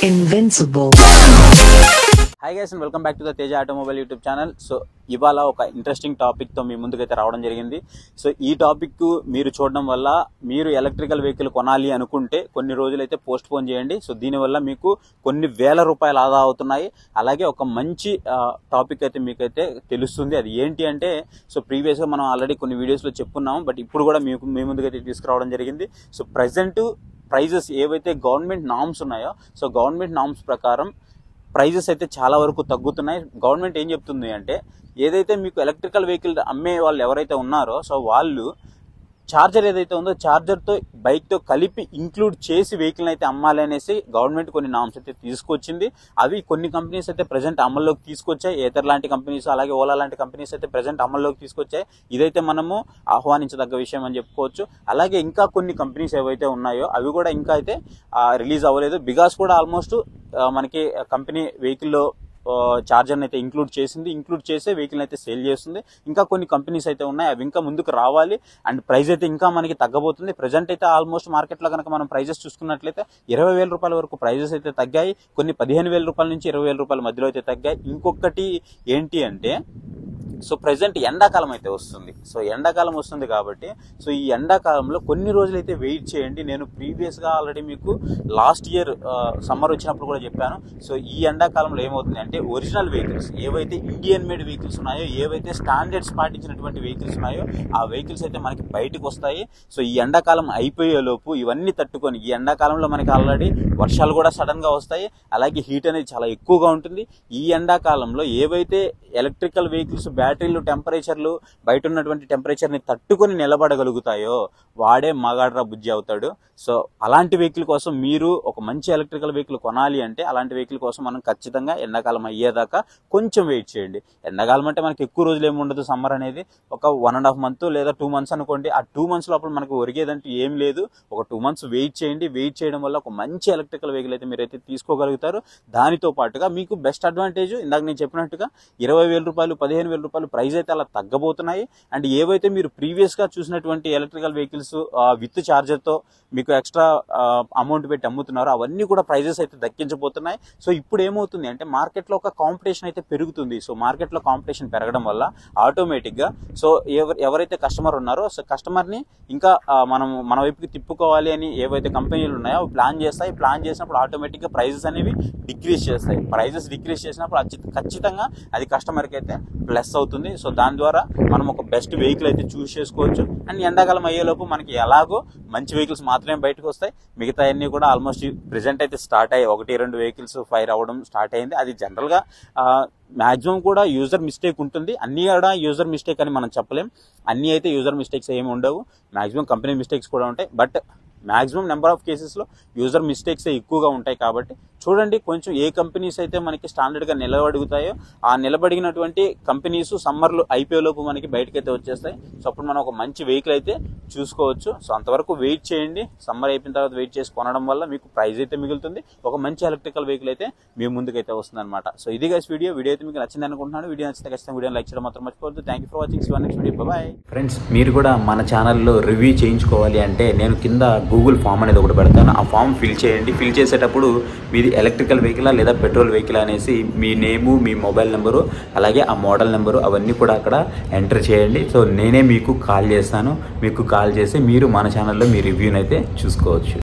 Invincible. Hi guys and welcome back to the Teja Automobile YouTube channel. So ఇవాళ ఒక interesting topic తో మీ ముందుకైతే రావడం జరిగింది. సో ఈ టాపిక్ మీరు చూడడం వల్ల మీరు ఎలక్ట్రికల్ వెహికల్ కొనాలి అనుకుంటే కొన్ని రోజులైతే పోస్ట్ పోన్ చేయండి. సో దీనివల్ల మీకు కొన్ని వేల రూపాయలు ఆదా అవుతున్నాయి. అలాగే ఒక మంచి టాపిక్ అయితే మీకైతే తెలుస్తుంది. అది ఏంటి అంటే సో ప్రీవియస్ గా మనం ఆల్రెడీ కొన్ని వీడియోస్ లో చెప్పుకున్నాము, బట్ ఇప్పుడు కూడా మీకు మీ ముందుకైతే తీసుకురావడం జరిగింది. సో ప్రెసెంట్ ప్రైజెస్ ఏవైతే గవర్నమెంట్ నామ్స్ ఉన్నాయో సో గవర్నమెంట్ నామ్స్ ప్రకారం ప్రైజెస్ అయితే చాలా వరకు తగ్గుతున్నాయి. గవర్నమెంట్ ఏం చెప్తుంది అంటే ఏదైతే మీకు ఎలక్ట్రికల్ వెహికల్ అమ్మే వాళ్ళు ఎవరైతే ఉన్నారో సో వాళ్ళు చార్జర్ ఏదైతే ఉందో చార్జర్తో బైక్తో కలిపి ఇంక్లూడ్ చేసి వెహికల్ అయితే అమ్మాలి అనేసి గవర్నమెంట్ కొన్ని నామ్స్ అయితే తీసుకొచ్చింది. అవి కొన్ని కంపెనీస్ అయితే ప్రెసెంట్ అమల్లోకి తీసుకొచ్చాయి. ఏతర్ లాంటి కంపెనీస్ అలాగే ఓలా లాంటి కంపెనీస్ అయితే ప్రెసెంట్ అమల్లోకి తీసుకొచ్చాయి. ఇదైతే మనము ఆహ్వానించదగ్గ విషయం అని చెప్పుకోవచ్చు. అలాగే ఇంకా కొన్ని కంపెనీస్ ఏవైతే ఉన్నాయో అవి కూడా ఇంకా అయితే రిలీజ్ అవ్వలేదు. బికాస్ కూడా ఆల్మోస్ట్ మనకి కంపెనీ వెహికల్లో చార్జర్ అయితే ఇంక్లూడ్ చేసే వెహికల్ అయితే సేల్ చేస్తుంది. ఇంకా కొన్ని కంపెనీస్ అయితే ఉన్నాయి, అవి ఇంకా ముందుకు రావాలి. అండ్ ప్రైస్ అయితే ఇంకా మనకి తగ్గబోతుంది. ప్రెజెంట్ అయితే ఆల్మోస్ట్ మార్కెట్లో కనుక మనం ప్రైజెస్ చూసుకున్నట్లయితే 20,000 రూపాయల వరకు ప్రైజెస్ అయితే తగ్గాయి. కొన్ని 15,000 రూపాయల నుంచి 20,000 రూపాయల మధ్యలో అయితే తగ్గాయి. ఇంకొకటి ఏంటి అంటే సో ప్రెసెంట్ ఎండాకాలం అయితే వస్తుంది. సో ఎండాకాలం వస్తుంది కాబట్టి సో ఈ ఎండాకాలంలో కొన్ని రోజులు అయితే వెయిట్ చేయండి. నేను ప్రీవియస్గా ఆల్రెడీ మీకు లాస్ట్ ఇయర్ సమ్మర్ వచ్చినప్పుడు కూడా చెప్పాను. సో ఈ ఎండాకాలంలో ఏమవుతుంది అంటే ఒరిజినల్ వెహికల్స్ ఏవైతే ఇండియన్ మేడ్ వెహికల్స్ ఉన్నాయో, ఏవైతే స్టాండర్డ్స్ పాటించినటువంటి వెహికల్స్ ఉన్నాయో ఆ వెహికల్స్ అయితే మనకి బయటకు వస్తాయి. సో ఈ ఎండాకాలం అయిపోయేలోపు ఇవన్నీ తట్టుకొని ఈ ఎండాకాలంలో మనకి ఆల్రెడీ వర్షాలు కూడా సడన్ గా వస్తాయి. అలాగే హీట్ అనేది చాలా ఎక్కువగా ఉంటుంది. ఈ ఎండాకాలంలో ఏవైతే ఎలక్ట్రికల్ వెహికల్స్ బ్యాటరీలు టెంపరేచర్లు బయట ఉన్నటువంటి టెంపరేచర్ని తట్టుకొని నిలబడగలుగుతాయో వాడే మగాడ్రా బుజ్జి అవుతాడు. సో అలాంటి వెహికల్ కోసం మీరు ఒక మంచి ఎలక్ట్రికల్ వెహికల్ కొనాలి అంటే అలాంటి వెహికల్ కోసం మనం ఖచ్చితంగా ఎండాకాలం అయ్యేదాకా కొంచెం వెయిట్ చేయండి. ఎండాకాలం అంటే మనకి ఎక్కువ రోజులు ఏమి ఉండదు. సమ్మర్ అనేది ఒక 1.5 month లేదా 2 months అనుకోండి. ఆ 2 months లోపల మనకు ఒరిగేదంటూ ఏం లేదు. ఒక 2 months వెయిట్ చేయండి. వెయిట్ చేయడం వల్ల ఒక మంచి ఎలక్ట్రికల్ వెహికల్ అయితే మీరైతే తీసుకోగలుగుతారు. దానితో పాటుగా మీకు బెస్ట్ అడ్వాంటేజ్ ఇందాక నేను చెప్పినట్టుగా 20,000 రూపాయలు 15,000 రూపాయలు ప్రైస్ అయితే అలా తగ్గబోతున్నాయి. అండ్ ఏవైతే మీరు ప్రీవియస్ గా చూసినటువంటి ఎలక్ట్రికల్ వెహికల్స్ విత్ చార్జర్ తో మీకు ఎక్స్ట్రా అమౌంట్ పెట్టి అమ్ముతున్నారో అవన్నీ కూడా ప్రైజెస్ అయితే దక్కించబోతున్నాయి. సో ఇప్పుడు ఏమవుతుంది అంటే మార్కెట్ లో ఒక కాంపిటీషన్ అయితే పెరుగుతుంది. సో మార్కెట్ లో కాంపిటీషన్ పెరగడం వల్ల ఆటోమేటిక్ గా సో ఎవరైతే కస్టమర్ ఉన్నారో సో కస్టమర్ ని ఇంకా మన వైపుకి తిప్పుకోవాలి అని ఏవైతే కంపెనీలు ఉన్నాయో అవి ప్లాన్ చేస్తాయి. ప్లాన్ చేసినప్పుడు ఆటోమేటిక్ గా ప్రైజెస్ అనేవి డిక్రీజ్ చేస్తాయి. ప్రైజెస్ డిక్రీజ్ చేసినప్పుడు ఖచ్చితంగా అది కస్టమర్ కి అయితే ప్లస్ అవుతుంది. సో దాని ద్వారా మనం ఒక బెస్ట్ వెహికల్ అయితే చూస్ చేసుకోవచ్చు. అండ్ ఎండాకాలం అయ్యేలోపు మనకి ఎలాగో మంచి వెహికల్స్ మాత్రమే బయటకు వస్తాయి. మిగతా అన్ని కూడా ఆల్మోస్ట్ ప్రెసెంట్ అయితే స్టార్ట్ అయ్యాయి. 1-2 వెహికల్స్ ఫైర్ అవ్వడం స్టార్ట్ అయింది. అది జనరల్ గా మాక్సిమం కూడా యూజర్ మిస్టేక్ ఉంటుంది. అన్ని కూడా యూజర్ మిస్టేక్ అని మనం చెప్పలేం. అన్ని అయితే యూజర్ మిస్టేక్స్ ఏమి ఉండవు. మాక్సిమం కంపెనీ మిస్టేక్స్ కూడా ఉంటాయి. బట్ మాక్సిమం నెంబర్ ఆఫ్ కేసెస్లో యూజర్ మిస్టేక్స్ ఎక్కువగా ఉంటాయి. కాబట్టి చూడండి కొంచెం ఏ కంపెనీస్ అయితే మనకి స్టాండర్డ్గా నిలబడుగుతాయో ఆ నిలబడినటువంటి కంపెనీస్ సమ్మర్లో అయిపోయేలోపు మనకి బయటకైతే వచ్చేస్తాయి. సో అప్పుడు మనం ఒక మంచి వెహికల్ అయితే చూసుకోవచ్చు. సో అంతవరకు వెయిట్ చేయండి. సమ్మర్ అయిపోయిన తర్వాత వెయిట్ చేసి కొనడం వల్ల మీకు ప్రైస్ అయితే మిగులుతుంది. ఒక మంచి ఎలక్ట్రికల్ వెహికల్ అయితే మీ ముందుకైతే వస్తుంది అనమాట. సో ఇది గైస్ వీడియో అయితే మీకు నచ్చింది అనుకుంటున్నాను. వీడియో నచ్చితే ఖచ్చితంగా వీడియో లైక్ చేయడం మాత్రం మర్చిపోవద్దు. Thank you for watching. See you next video. Bye friends. మీరు కూడా మన ఛానల్లో రివ్యూ చేయించుకోవాలి అంటే నేను కింద గూగుల్ ఫామ్ అనేది ఒకటి పెడతాను. ఆ ఫామ్ ఫిల్ చేయండి. ఫిల్ చేసేటప్పుడు మీది ఎలక్ట్రికల్ వెహికల్ లేదా పెట్రోల్ వెహికల్ అనేసి మీ నేము, మీ మొబైల్ నెంబరు, అలాగే ఆ మోడల్ నెంబరు అవన్నీ కూడా అక్కడ ఎంటర్ చేయండి. సో నేనే మీకు కాల్ చేస్తాను. మీకు కాల్ చేసి మీరు మన ఛానల్లో మీ రివ్యూని అయితే చూసుకోవచ్చు.